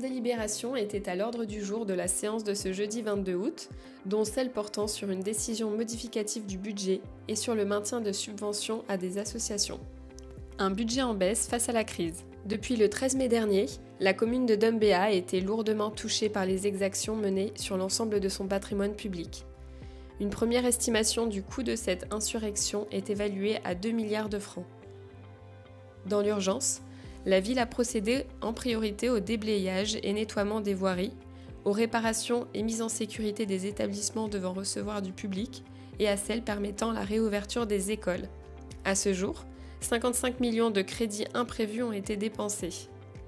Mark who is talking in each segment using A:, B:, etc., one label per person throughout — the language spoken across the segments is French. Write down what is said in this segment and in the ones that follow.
A: délibérations étaient à l'ordre du jour de la séance de ce jeudi 22 août, dont celle portant sur une décision modificative du budget et sur le maintien de subventions à des associations. Un budget en baisse face à la crise. Depuis le 13 mai dernier, la commune de Dombéa a été lourdement touchée par les exactions menées sur l'ensemble de son patrimoine public. Une première estimation du coût de cette insurrection est évaluée à 2 milliards de francs. Dans l'urgence, la ville a procédé en priorité au déblayage et nettoiement des voiries, aux réparations et mises en sécurité des établissements devant recevoir du public et à celles permettant la réouverture des écoles. À ce jour, 55 millions de crédits imprévus ont été dépensés.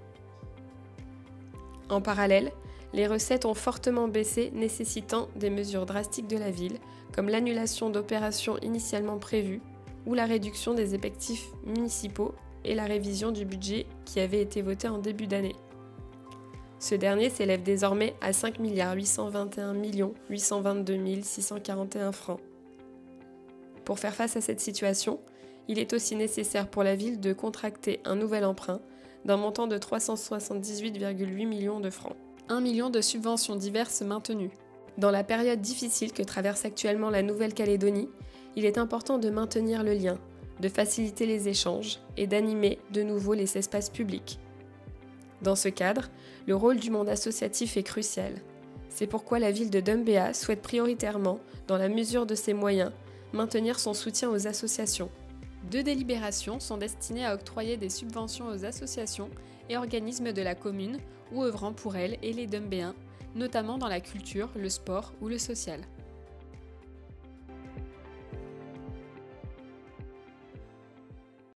A: En parallèle, les recettes ont fortement baissé, nécessitant des mesures drastiques de la ville, comme l'annulation d'opérations initialement prévues ou la réduction des effectifs municipaux et la révision du budget qui avait été voté en début d'année. Ce dernier s'élève désormais à 5 821 822 641 francs. Pour faire face à cette situation, il est aussi nécessaire pour la ville de contracter un nouvel emprunt d'un montant de 378,8 millions de francs. 1 million de subventions diverses maintenues. Dans la période difficile que traverse actuellement la Nouvelle-Calédonie, il est important de maintenir le lien, de faciliter les échanges et d'animer de nouveau les espaces publics. Dans ce cadre, le rôle du monde associatif est crucial. C'est pourquoi la ville de Dombéa souhaite prioritairement, dans la mesure de ses moyens, maintenir son soutien aux associations. 2 délibérations sont destinées à octroyer des subventions aux associations et organismes de la commune ou œuvrant pour elles et les Dombéens, notamment dans la culture, le sport ou le social.